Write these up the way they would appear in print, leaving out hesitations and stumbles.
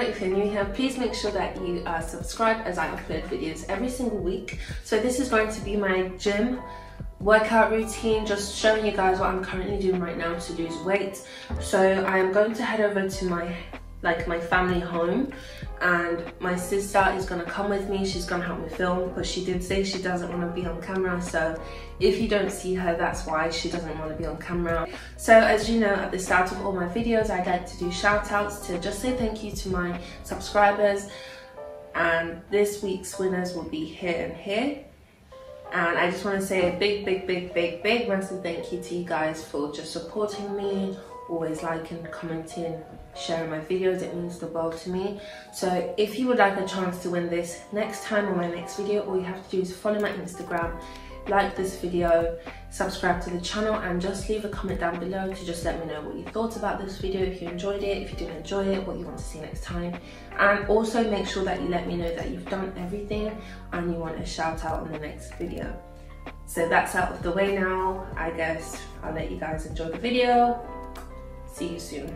If you're new here, please make sure that you subscribe, as I upload videos every single week. So this is going to be my gym workout routine, just showing you guys what I'm currently doing right now to lose weight. So I am going to head over to my family home, and my sister is gonna come with me. She's gonna help me film, but she did say she doesn't want to be on camera, so if you don't see her, that's why. She doesn't want to be on camera. So as you know, at the start of all my videos, I like to do shout outs to just say thank you to my subscribers, and this week's winners will be here and here. And I just want to say a big massive thank you to you guys for just supporting me, always liking, commenting, sharing my videos. It means the world to me. So if you would like a chance to win this next time on my next video, all you have to do is follow my Instagram, like this video, subscribe to the channel, and just leave a comment down below to just let me know what you thought about this video, if you enjoyed it, if you didn't enjoy it, what you want to see next time. And also make sure that you let me know that you've done everything and you want a shout out on the next video. So that's out of the way now. I guess I'll let you guys enjoy the video. See you soon.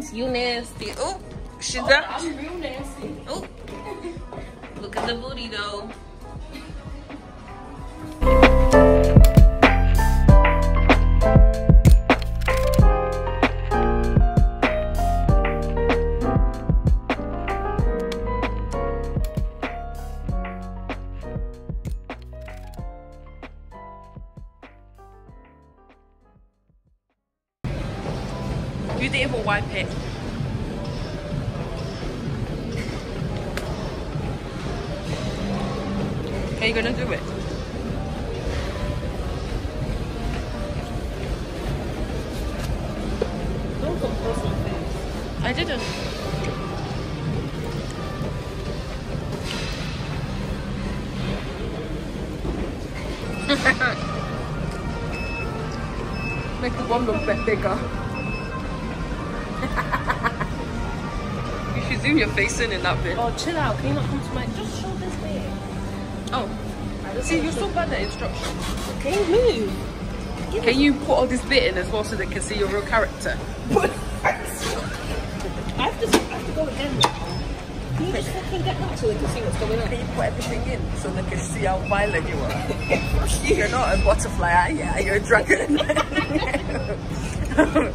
You nasty. Oh, sugar. Oh, I'm real nasty. Oh, look at the booty though. You didn't even wipe it. Are you gonna do it? Don't compose my face. I didn't. Make the one look a bit bigger. You should zoom your face in that bit. Oh, chill out. Can you not come to my... Just show this bit. Oh. See, you're so bad at instructions. Can you move? Can you put all this bit in as well so they can see your real character? I have to go again now. Can you just fucking get that so they can see what's going on? Can you put everything in so they can see how violent you are? You're not a butterfly, are you? You're a dragon.